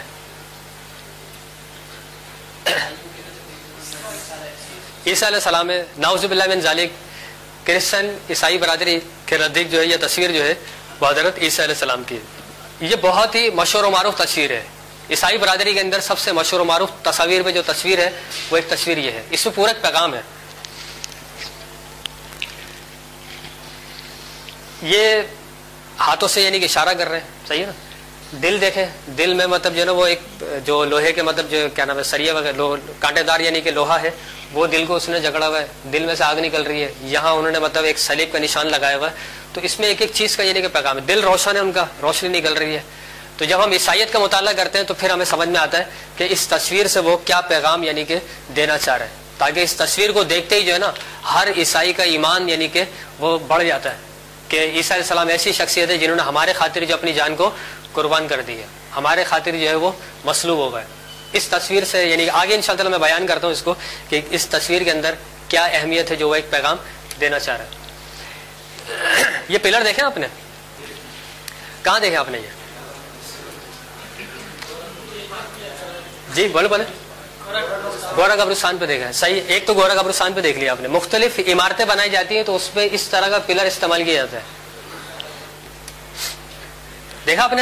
عیسیٰ علیہ السلام ہے. نعوذ باللہ من ذالک. کرسچن عیسائی برادری کے نزدیک جو ہے یہ تصویر جو ہے وہ حضرت عیسیٰ علیہ السلام کی ہے. یہ بہت ہی مشہور و معروف تصویر ہے. عیسائی برادری کے اندر سب سے مشہور و معروف تصاویر میں جو تصویر ہے وہ ایک تصویر یہ ہے. اس میں پورا ایک پیغام ہے. یہ ہاتھوں سے یعنی کہ اشارہ کر رہے ہیں، صحیح ہے نا. دل دیکھیں، دل میں مطلب جو ہے نا وہ ایک جو لوہے کے مطلب جو کیا نام ہے سریے وغیرہ کانٹے دار یعنی کہ لوہا ہے، وہ دل کو اس نے جکڑا ہوا ہے. دل میں سے آگ نکل رہی ہے. یہاں انہوں نے مطلب ایک صلیب کا نشان لگایا ہوا ہے. تو اس میں ایک ایک چیز کا یعنی کہ پیغام ہے. دل روشن ہے، ان کا روشنی نکل رہی ہے. تو جب ہم عیسائیت کا مطالعہ کرتے ہیں تو پھر ہمیں سمجھ میں آتا ہے کہ اس تصویر سے وہ کیا پیغام یعنی کہ دینا چاہ رہے ہیں. تاکہ اس تصویر کو دیکھتے ہی جو ہے نا ہر عیسائی کا ایمان یعنی کہ وہ بڑھ جاتا ہے کہ عیسیٰ علیہ السلام ایسی شخصیت ہے جنہوں نے ہمارے خاطر جو اپنی جان کو قربان کر دی ہے. ہمارے خاطر جو ہے وہ مصلوب ہو گئے. اس تصویر سے یعنی آگے انشاءاللہ میں بیان کرتا ہوں اس کو کہ اس تصویر کے اندر کیا اہمیت ہے جو وہ ایک پیغام دینا چاہ رہا ہے. یہ پلر دیکھیں آپ نے, کہاں دیکھیں آپ نے یہ؟ جی بولے بولے. گورا قبرستان پہ دیکھا ہے, صحیح. ایک تو گورا قبرستان پہ دیکھ لیا آپ نے. مختلف عمارتیں بنائی جاتی ہیں تو اس پہ اس طرح کا پلر استعمال کیا جاتا ہے, دیکھا آپ نے؟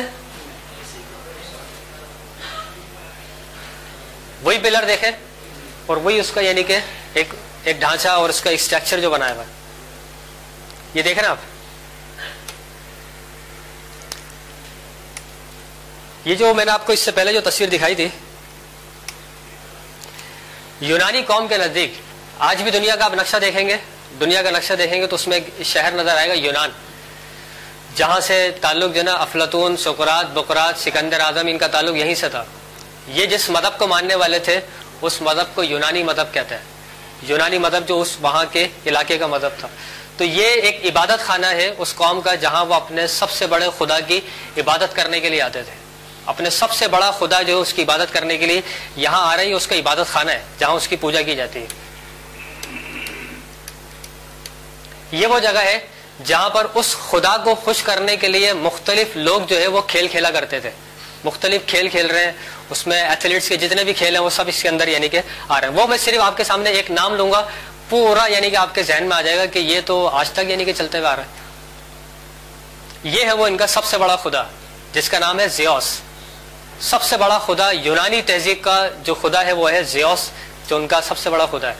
وہی پلر دیکھے اور وہی اس کا یعنی کہ ایک ایک ڈھانچہ اور اس کا ایک اسٹرکچر جو بنایا ہوا ہے, یہ دیکھ رہے ہیں آپ. یہ جو میں نے آپ کو اس سے پہلے جو تصویر دکھائی تھی, یونانی قوم کے نزدیک آج بھی دنیا کا آپ نقشہ دیکھیں گے, دنیا کا نقشہ دیکھیں گے تو اس میں ایک شہر نظر آئے گا یونان, جہاں سے تعلق جو ہے نا افلاطون, سقراط, بقراط, سکندر اعظم, ان کا تعلق یہیں سے تھا. یہ جس مذہب کو ماننے والے تھے اس مذہب کو یونانی مذہب کہتے ہیں. یونانی مذہب جو اس وہاں کے علاقے کا مذہب تھا. تو یہ ایک عبادت خانہ ہے اس قوم کا جہاں وہ اپنے سب سے بڑے خدا کی عبادت کرنے کے لیے آتے تھے. اپنے سب سے بڑا خدا جو اس کی عبادت کرنے کے لیے یہاں آ رہی ہے, اس کا عبادت خانہ ہے جہاں اس کی پوجا کی جاتی ہے. یہ وہ جگہ ہے جہاں پر اس خدا کو خوش کرنے کے لیے مختلف لوگ جو ہے وہ کھیل کھیلا کرتے تھے. مختلف کھیل کھیل رہے ہیں, اس میں ایتھلیٹس کے جتنے بھی کھیل ہیں وہ سب اس کے اندر یعنی کہ آ رہے ہیں. وہ میں صرف آپ کے سامنے ایک نام لوں گا, پورا یعنی کہ آپ کے ذہن میں آ جائے گا کہ یہ تو آج تک یعنی کہ چلتے ہوئے آ رہا ہے. یہ ہے وہ ان کا سب سے بڑا خدا جس کا نام ہے زیوس. سب سے بڑا خدا یونانی تہذیب کا جو خدا ہے وہ ہے زیوس, جو ان کا سب سے بڑا خدا ہے.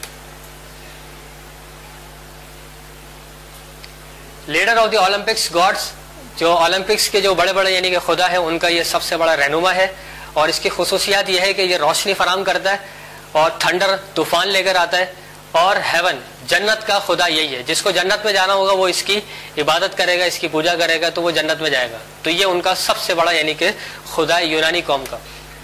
Leader of the Olympics gods, جو اولمپکس کے جو بڑے بڑے یعنی کہ خدا ہے ان کا یہ سب سے بڑا رہنما ہے. اور اس کی خصوصیات یہ ہے کہ یہ روشنی فراہم کرتا ہے اور تھنڈر طوفان لے کر آتا ہے. اور ہیون جنت کا خدا یہی ہے, جس کو جنت میں جانا ہوگا وہ اس کی عبادت کرے گا, اس کی پوجا کرے گا تو وہ جنت میں جائے گا. تو یہ ان کا سب سے بڑا یعنی کہ خدا ہے یونانی قوم کا.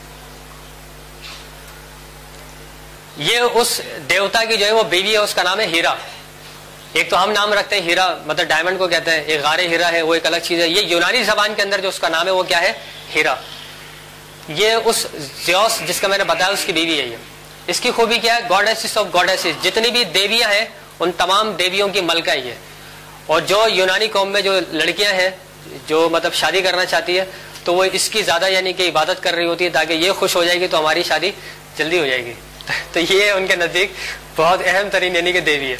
یہ اس دیوتا کی جو ہے وہ بیوی ہے, اس کا نام ہے ہیرا. ایک تو ہم نام رکھتے ہیں ہیرا, مطلب ڈائمنڈ کو کہتے ہیں, ایک غار ہیرا ہے وہ ایک الگ چیز ہے. یہ یونانی زبان کے اندر جو اس کا نام ہے وہ کیا ہے, ہیرا. یہ اس زیوس جس کا میں نے بتایا اس کی بیوی ہے. یہ اس کی خوبی کیا ہے, گاڈیسز آف گاڈیسز, جتنی بھی دیویاں ہیں ان تمام دیویوں کی ملکہ ہی ہے. اور جو یونانی قوم میں جو لڑکیاں ہیں جو مطلب شادی کرنا چاہتی ہے تو وہ اس کی زیادہ یعنی کہ عبادت کر رہی ہوتی ہے تاکہ یہ خوش ہو جائے گی تو ہماری شادی جلدی ہو جائے گی. تو یہ ان کے نزدیک بہت اہم ترین یعنی کہ دیوی ہے.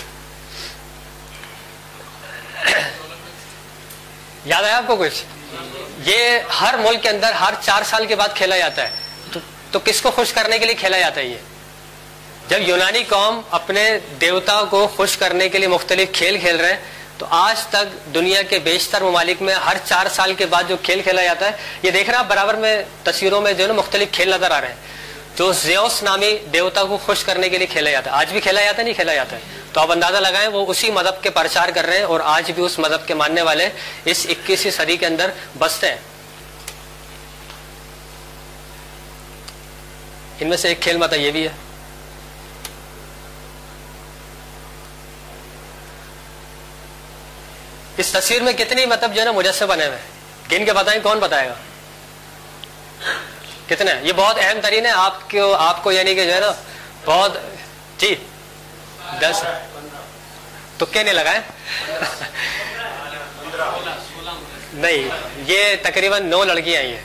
یاد آیا آپ کو کچھ؟ یہ ہر ملک کے اندر ہر چار سال کے بعد کھیلا جاتا ہے. تو, تو کس کو خوش کرنے کے لیے کھیلا جاتا ہے یہ؟ جب یونانی قوم اپنے دیوتا کو خوش کرنے کے لیے مختلف کھیل کھیل رہے ہیں تو آج تک دنیا کے بیشتر ممالک میں ہر چار سال کے بعد جو کھیل کھیلا جاتا ہے, یہ دیکھ رہے ہیں آپ برابر میں تصویروں میں جو ہے نا مختلف کھیل نظر آ رہے ہیں جو زیوس نامی دیوتا کو خوش کرنے کے لیے کھیلا جاتا ہے. آج بھی کھیلا جاتا ہے, نہیں کھیلا جاتا ہے. تو آپ اندازہ لگائیں وہ اسی مذہب کے پرچار کر رہے ہیں اور آج بھی اس مذہب کے ماننے والے اس اکیسویں صدی کے اندر بستے ہیں. ان میں سے ایک کھیل مطلب یہ بھی ہے. اس تصویر میں کتنی مطلب جو ہے نا مجسمے بنے ہوئے ہیں, گن کے بتائیں کون بتائے گا کتنے؟ یہ بہت اہم ترین ہے آپ کو, آپ کو یعنی کہ جو ہے نا بہت, جی دس تکے نہیں لگائے نہیں, یہ تقریباً نو لڑکیاں آئی ہیں.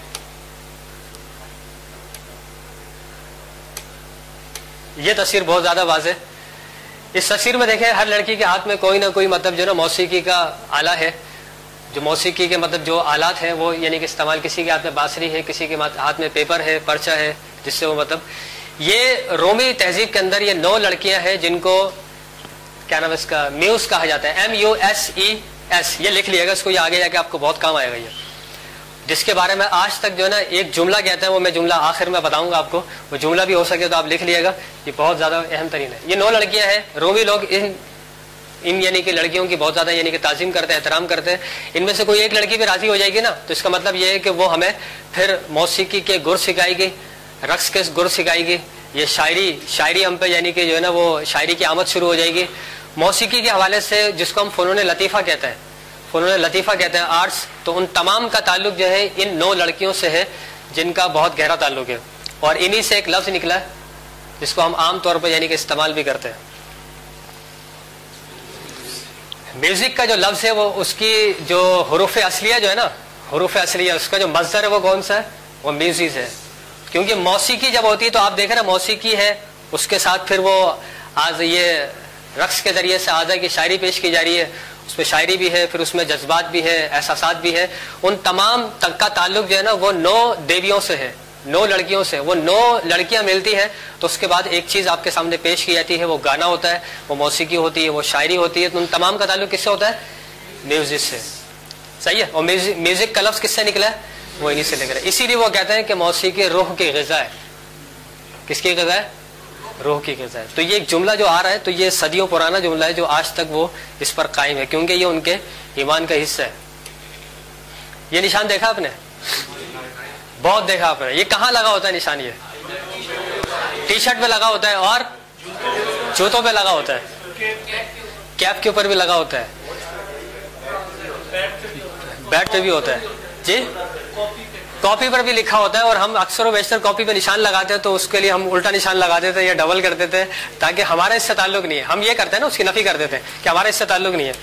یہ تصویر بہت زیادہ واضح. اس تصویر میں دیکھیں ہر لڑکی کے ہاتھ میں کوئی نہ کوئی مطلب جو نا موسیقی کا آلہ ہے. جو موسیقی کے مطلب جو آلات ہیں وہ یعنی کہ استعمال, کسی کے ہاتھ میں بانسری ہے, کسی کے ہاتھ میں پیپر ہے, پرچہ ہے, جس سے وہ مطلب. یہ رومی تہذیب کے اندر یہ نو لڑکیاں ہیں جن کو کیا نام ہے اس کا, میوس کہا جاتا ہے, M U S E S. یہ لکھ لیے گا اس کو, یہ آگے جا کے آپ کو بہت کام آئے گا. یہ جس کے بارے میں آج تک جو ہے نا ایک جملہ کہتے ہیں, وہ میں جملہ آخر میں بتاؤں گا آپ کو, وہ جملہ بھی ہو سکے تو آپ لکھ لیے گا. یہ بہت زیادہ اہم ترین ہے. یہ نو لڑکیاں ہیں. رومی لوگ ان ان یعنی کہ لڑکیوں کی بہت زیادہ یعنی کہ تعظیم کرتے ہیں, احترام کرتے ہیں. ان میں سے کوئی ایک لڑکی بھی راضی ہو جائے گی نا تو اس کا مطلب یہ ہے کہ وہ ہمیں پھر موسیقی کے گر سکھائے گی, رقص کے گر سکھائے گی. یہ شاعری شاعری ہم پہ یعنی کہ جو ہے نا وہ شاعری کی آمد شروع ہو جائے گی. موسیقی کے حوالے سے جس کو ہم فنون لطیفہ کہتے ہیں, فنون لطیفہ کہتے ہیں, آرٹس, تو ان تمام کا تعلق جو ہے ان نو لڑکیوں سے ہے جن کا بہت گہرا تعلق ہے، اور انہی سے ایک لفظ نکلا ہے جس کو ہم عام طور پر یعنی کہ استعمال بھی کرتے ہیں. میوزک کا جو لفظ ہے وہ اس کی جو حروف اصلیہ جو ہے نا، حروف اصلیہ اس کا جو مصدر ہے وہ کون سا ہے؟ وہ میوزک ہے. کیونکہ موسیقی جب ہوتی ہے تو آپ دیکھیں نا، موسیقی ہے اس کے ساتھ پھر وہ آج یہ رقص کے ذریعے سے آزا کی شاعری پیش کی جا رہی ہے، اس میں شاعری بھی ہے، پھر اس میں جذبات بھی ہے، احساسات بھی ہے. ان تمام تک کا تعلق جو ہے نا وہ نو دیویوں سے ہے، نو لڑکیوں سے. وہ نو لڑکیاں ملتی ہیں تو اس کے بعد ایک چیز آپ کے سامنے پیش کی جاتی ہے، وہ گانا ہوتا ہے، وہ موسیقی ہوتی ہے، وہ شاعری ہوتی ہے. تو ان تمام کا تعلق کس سے ہوتا ہے؟ میوزک سے. صحیح ہے. اور میوزک کا لفظ کس سے نکلا ہے؟ وہ انہی سے نکلا ہے. اسی لیے وہ کہتے ہیں کہ موسیقی روح کی غذا ہے. کس کی غذا ہے؟ روح کی غذا ہے. تو یہ ایک جملہ جو آ رہا ہے تو یہ صدیوں پرانا جملہ ہے جو آج تک وہ اس پر قائم ہے، کیونکہ یہ ان کے ایمان کا حصہ ہے. یہ نشان دیکھا آپ نے؟ بہت دیکھا آپ نے. یہ کہاں لگا ہوتا ہے نشان؟ یہ ٹی شرٹ پہ لگا ہوتا ہے اور جوتوں پہ لگا ہوتا ہے، کیپ کے اوپر بھی لگا ہوتا ہے، بیٹ پہ بھی ہوتا ہے. جی کاپی پر بھی لکھا ہوتا ہے. اور ہم اکثر و بیشتر کاپی پہ نشان لگاتے ہیں تو اس کے لیے ہم الٹا نشان لگا دیتے ہیں یا ڈبل کر دیتے ہیں تاکہ ہمارا اس سے تعلق نہیں ہے. ہم یہ کرتے ہیں نا، اس کی نفی کر دیتے ہیں کہ ہمارا اس سے تعلق نہیں ہے.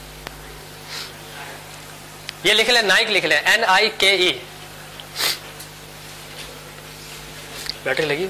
یہ لکھ لیں، نائک لکھ لیں، این آئی کے ای. بیٹری لگی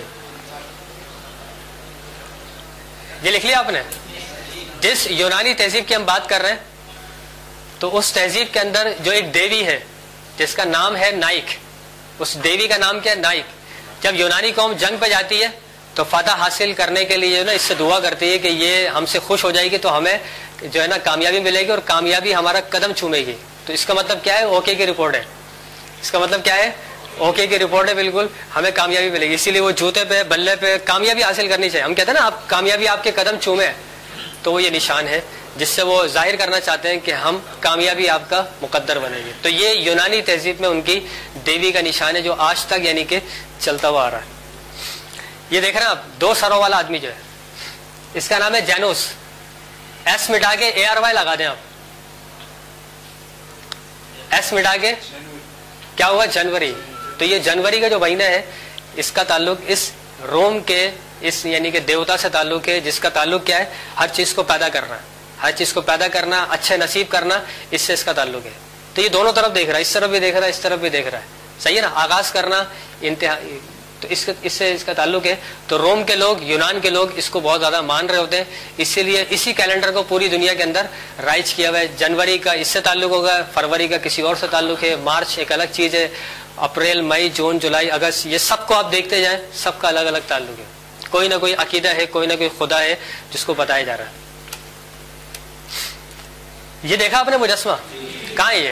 یہ لکھ لیا آپ نے. جس یونانی تہذیب کی ہم بات کر رہے ہیں تو اس تہذیب کے اندر جو ایک دیوی ہے جس کا نام ہے نائک، اس دیوی کا نام کیا ہے؟ نائک. جب یونانی قوم جنگ پہ جاتی ہے تو فتح حاصل کرنے کے لیے نا اس سے دعا کرتی ہے کہ یہ ہم سے خوش ہو جائے گی تو ہمیں جو ہے نا کامیابی ملے گی، اور کامیابی ہمارا قدم چومے گی. تو اس کا مطلب کیا ہے؟ اوکے کی رپورٹ ہے. اس کا مطلب کیا ہے؟ اوکے کی رپورٹ ہے، بالکل ہمیں کامیابی ملے گی. اسی لیے وہ جوتے پہ بلے پہ کامیابی حاصل کرنی چاہیے. ہم کہتے ہیں نا آپ کامیابی آپ کے قدم چومے، تو وہ یہ نشان ہے جس سے وہ ظاہر کرنا چاہتے ہیں کہ ہم کامیابی آپ کا مقدر بنے گی. تو یہ یونانی تہذیب میں ان کی دیوی کا نشان ہے جو آج تک یعنی کہ چلتا ہوا آ رہا ہے. یہ دیکھ رہے ہیں آپ، دو سروں والا آدمی جو ہے اس کا نام ہے جینوس. ایس مٹا کے اے آر وائی لگا دیں آپ. ایس مٹا کے کیا ہوا؟ جنوری. تو یہ جنوری کا جو مہینہ ہے اس کا تعلق اس روم کے اس یعنی کہ دیوتا سے تعلق ہے جس کا تعلق کیا ہے؟ ہر چیز کو پیدا کرنا، ہر چیز کو پیدا کرنا، اچھے نصیب کرنا، اس سے اس کا تعلق ہے. تو یہ دونوں طرف دیکھ رہا ہے، اس طرف بھی دیکھ رہا ہے، اس طرف بھی دیکھ رہا ہے. صحیح ہے نا؟ آغاز کرنا، انتہا. تو اس اس سے اس کا تعلق ہے. تو روم کے لوگ، یونان کے لوگ اس کو بہت زیادہ مان رہے ہوتے ہیں، اسی لیے اسی کیلنڈر کو پوری دنیا کے اندر رائج کیا ہوا ہے. جنوری کا اس سے تعلق ہوگا، فروری کا کسی اور سے تعلق ہے، مارچ ایک الگ چیز ہے، اپریل، مئی، جون، جولائی، اگست، یہ سب کو آپ دیکھتے جائیں، سب کا الگ الگ تعلق ہے. کوئی نہ کوئی عقیدہ ہے، کوئی نہ کوئی خدا ہے جس کو بتایا جا رہا ہے. یہ دیکھا آپ نے مجسمہ؟ کہاں ہے یہ؟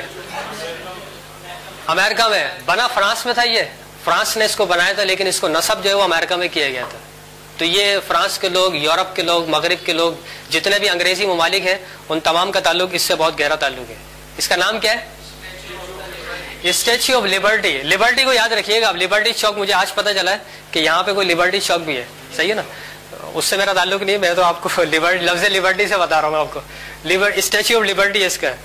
امریکہ میں. بنا فرانس میں تھا. یہ فرانس نے اس کو بنایا تھا، لیکن اس کو نصب جو ہے وہ امریکہ میں کیا گیا تھا. تو یہ فرانس کے لوگ، یورپ کے لوگ، مغرب کے لوگ، جتنے بھی انگریزی ممالک ہیں ان تمام کا تعلق اس سے بہت گہرا تعلق ہے. اس کا نام کیا ہے؟ Statue of Liberty. لبرٹی کو یاد رکھیے گا آپ. لبرٹی چوک، مجھے آج پتا چلا ہے کہ یہاں پہ کوئی لبرٹی چوک بھی ہے. صحیح ہے نا؟ اس سے میرا تعلق نہیں، میں تو آپ کو لفظ لبرٹی سے بتا رہا ہوں آپ کو. اسٹیچو آف لبرٹی اس کا.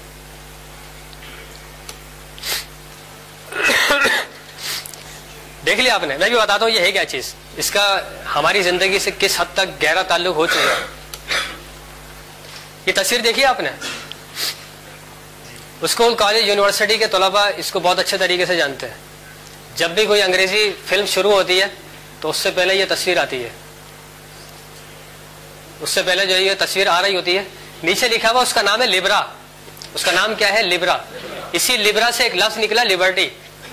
دیکھ لیا آپ نے؟ میں بھی بتاتا ہوں یہ ہے کیا چیز، اس کا ہماری زندگی سے کس حد تک گہرا تعلق ہو چکا ہے. یہ تصویر دیکھی آپ نے؟ اسکول، کالج، یونیورسٹی کے طلباء اس کو بہت اچھے طریقے سے جانتے ہیں. جب بھی کوئی انگریزی فلم شروع ہوتی ہے تو اس سے پہلے یہ تصویر آتی ہے. اس سے پہلے جو یہ تصویر آ رہی ہوتی ہے، نیچے لکھا ہوا اس کا نام ہے لبرا. اس کا نام کیا ہے؟ لبرا. اسی لبرا سے ایک لفظ نکلا لبرٹی.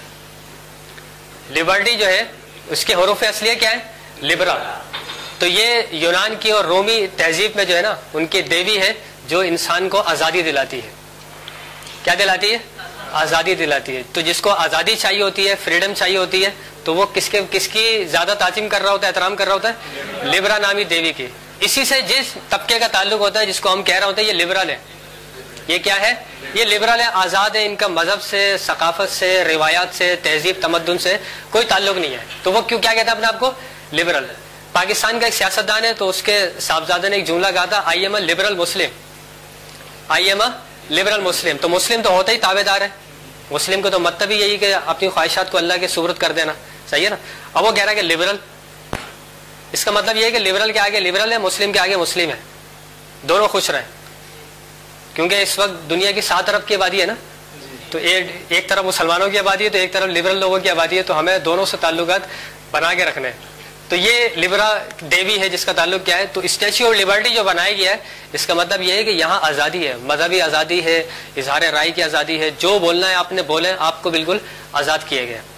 لبرٹی جو ہے اس کے حروف اصلیہ کیا ہے؟ لبرا. تو یہ یونان کی اور رومی تہذیب میں جو ہے نا ان کی دیوی ہے جو انسان کو آزادی دلاتی ہے. کیا دلاتی ہے؟ آزادی دلاتی ہے. تو جس کو آزادی چاہیے ہوتی ہے، فریڈم چاہیے ہوتی ہے، تو وہ کس کے کس کی زیادہ تعظیم کر رہا ہوتا ہے، احترام کر رہا ہوتا ہے؟ لبرا نامی دیوی کی. اسی سے جس طبقے کا تعلق ہوتا ہے جس کو ہم کہہ رہے ہوتے ہیں یہ لبرل ہے. یہ کیا ہے؟ یہ لبرل ہے، آزاد ہے. ان کا مذہب سے، ثقافت سے، روایات سے، تہذیب، تمدن سے کوئی تعلق نہیں ہے. تو وہ کیوں کیا کہتا ہے اپنے آپ کو؟ لبرل. پاکستان کا ایک سیاستدان ہے تو اس کے صاحبزادے نے ایک جملہ کہا تھا، I am a liberal Muslim. I am a liberal Muslim. تو مسلم تو ہوتا ہی تابع دار ہے. مسلم کو تو مطلب ہی یہی کہ اپنی خواہشات کو اللہ کے سپرد کر دینا، صحیح ہے نا. اب وہ کہہ رہا ہے کہ لبرل، اس کا مطلب یہ ہے کہ لبرل کے آگے لبرل ہے، مسلم کے آگے مسلم ہے، دونوں خوش رہیں. کیونکہ اس وقت دنیا کی سات ارب کی آبادی ہے نا، تو ایک طرف مسلمانوں کی آبادی ہے تو ایک طرف لبرل لوگوں کی آبادی ہے، تو ہمیں دونوں سے تعلقات بنا کے رکھنے. تو یہ لبرا دیوی ہے جس کا تعلق کیا ہے، تو اسٹیچو آف لبرٹی جو بنایا گیا ہے اس کا مطلب یہ ہے کہ یہاں آزادی ہے، مذہبی آزادی ہے، اظہار رائے کی آزادی ہے، جو بولنا ہے آپ نے بولیں، آپ کو بالکل آزاد کیا گیا.